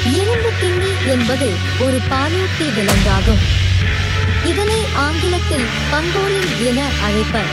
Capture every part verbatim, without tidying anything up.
இரும்பு திண்ணி என்பது ஒரு பாலூட்டி விலங்காகும். இதனை ஆங்கிலத்தில் பங்கோலின் என அழைப்பர்.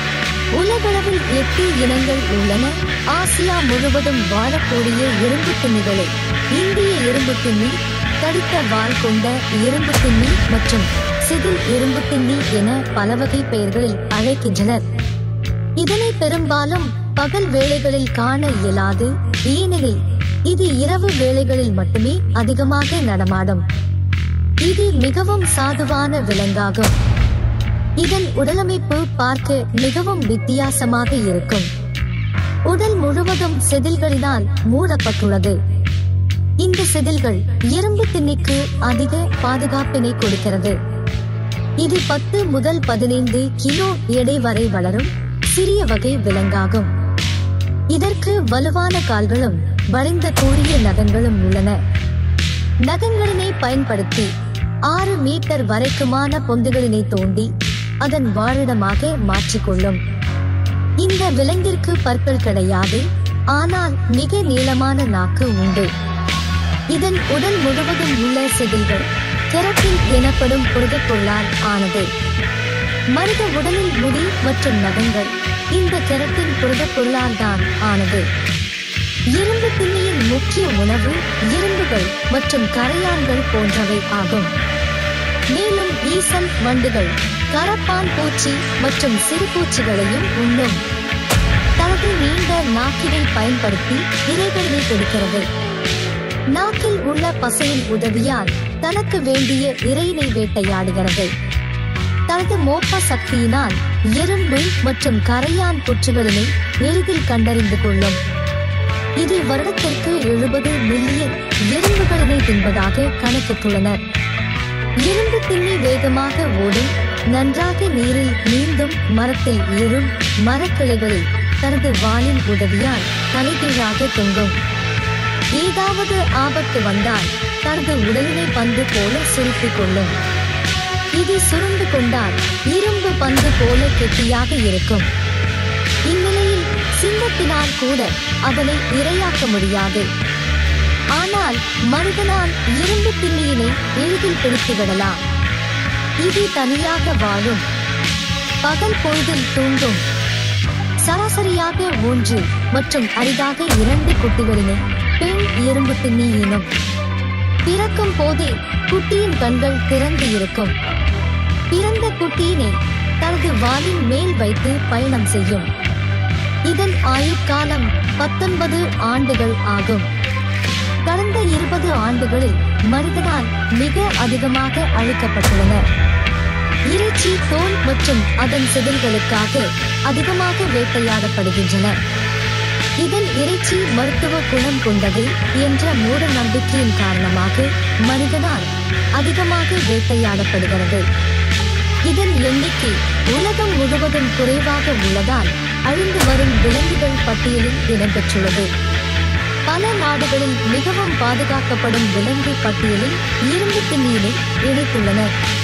உலகளவில் எட்டு இனங்கள் உள்ளன. ஆசியா முழுவதும் வாழக்கூடிய இரும்பு திண்ணிகளை இந்திய இரும்பு திண்ணி, தடித்த வால் கொண்ட இரும்பு திண்ணி மற்றும் சிதில் இரும்பு திண்ணி என பல வகை பெயர்களில் அழைக்கின்றனர். இதனை பெரும்பாலும் பகல் வேளைகளில் காண இயலாது. ஏனெனில் இது இரவு வேளைகளில் மட்டுமே அதிகமாக நடமாடும். இது மிகவும் சாதுவான விலங்காகும். இதன் உடலமைப்பு பார்க்க மிகவும் வித்தியாசமாக இருக்கும். உடல் முழுவதும் செதில்களினால் மூடப்பட்டுள்ளது. இந்த செதில்கள் இரும்பு திண்ணிக்கு அதிக பாதுகாப்பினை கொடுக்கிறது. இது பத்து முதல் பதினைந்து கிலோ எடை வரை வளரும் சிறிய வகை விலங்காகும். இதற்கு வலுவான கால்களும் வளைந்த கூரிய நகங்களும் உள்ளன. நகங்களினை பயன்படுத்தி ஆறு மீட்டர் வரைக்குமான பொந்துகளினை தோண்டி அதன் வாழிடமாக மாற்றிக்கொள்ளும். இந்த விலங்கிற்கு பற்கள் கிடையாது, ஆனால் மிக நீளமான நாக்கு உண்டு. இதன் உடல் முழுவதும் உள்ள செதில்கள் கெரட்டின் எனப்படும் புரதப் பொருளால் ஆனது. மனித உடலில் முடி மற்றும் நகங்கள் இந்த கெரட்டின் புரதப் பொருளால் தான் ஆனது. இரும்பு திண்ணியின் முக்கிய உணவு இரும்புகள் மற்றும் கரையான்கள் போன்றவை ஆகும். மேலும் ஈசல், வண்டுகள், கரப்பான் பூச்சி மற்றும் சிறு பூச்சிகளையும் உண்ணும். தனது நீண்ட நாக்கினை பயன்படுத்தி இரைகளை கொடுக்கிறது. நாக்கில் உள்ள பசையின் உதவியால் தனக்கு வேண்டிய இரையினை வேட்டையாடுகிறது. தனது மோப்ப சக்தியினால் எறும்பு மற்றும் கரையான் புற்றுகளினை எளிதில் கண்டறிந்து கொள்ளும். இது வருடத்திற்கு எழுபது மில்லியன் எறும்புகளினை தின்பதாக கணக்கிட்டுள்ளனர். இரும்பு திண்ணி வேகமாக ஓடும், நன்றாக நீரில் நீந்தும், மரத்தில் ஏறும், மரக்கிளைகளில் தனது வாலின் உதவியால் தலைகீழாக தொங்கும். ஏதாவது ஆபத்து வந்தால் தனது உடலினை பந்து போல சுருட்டிக் கொள்ளும். இது சுருண்டு கொண்டால் இரும்பு பந்து போல கெட்டியாக இருக்கும். இந்நிலையில் சிங்கத்தினால் கூட அதனை இரையாக்க முடியாது. ஆனால் மனிதனால் இரும்பு திண்ணியினை எளிதில் பிடித்து விடலாம். இது தனியாக வாழும். பகல் பொழுதில் தூங்கும். சராசரியாக ஒன்று மற்றும் அரிதாக இரண்டு குட்டிகளினை பெண் இரும்பு திண்ணி ஈனும். பிறக்கும் போதே குட்டியின் கண்கள் திறந்து இருக்கும். பிறந்த குட்டியினை தனது வாலின் மேல் வைத்து பயணம் செய்யும். இதன் ஆயுட்காலம் பத்தொன்பது ஆண்டுகள் ஆகும். கடந்த இருபது ஆண்டுகளில் மனிதனால் மிக அதிகமாக அழிக்கப்பட்டுள்ளன. இறைச்சி, தோல் மற்றும் அதன் செதில்களுக்காக அதிகமாக வேட்டையாடப்படுகின்றன. இதன் இறைச்சி மருத்துவ குணம் கொண்டது என்ற மூட நம்பிக்கையின் காரணமாக மனிதனால் அதிகமாக வேட்டையாடப்படுகிறது. இதன் எண்ணிக்கை உலகம் முழுவதும் குறைவாக உள்ளதால் அழிந்து வரும் விலங்குகள் பட்டியலில் இடம்பெற்றுள்ளது. பல நாடுகளில் மிகவும் பாதுகாக்கப்படும் விலங்கு பட்டியலில் இரும்பு திண்ணியினை இணைத்துள்ளனர்.